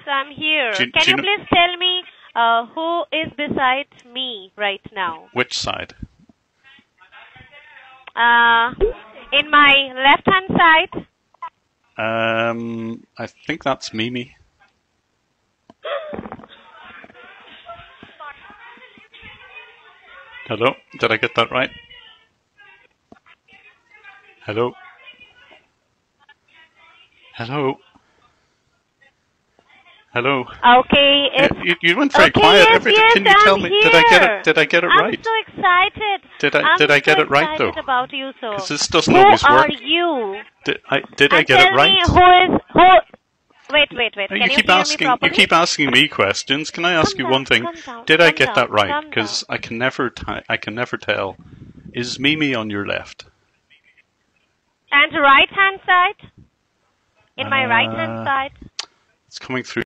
I'm here. Do Can you you know- please tell me who is beside me right now? Which side? In my left-hand side. I think that's Mimi. Hello? Did I get that right? Hello? Hello? Hello? Okay. You went very okay, quiet. Yes, Can you tell me? Here. Did I get it right? I'm so excited. Did I get it right though? I'm so excited about you, sir. Because this doesn't who always work. Who are you? Did I get it right? Tell me who. Wait. Can you keep hear asking. me properly? You keep asking me questions. Can I ask you one thing? Did I get that right? Because I can never tell. Is Mimi on your left? And right-hand side? In my right-hand side? It's coming through.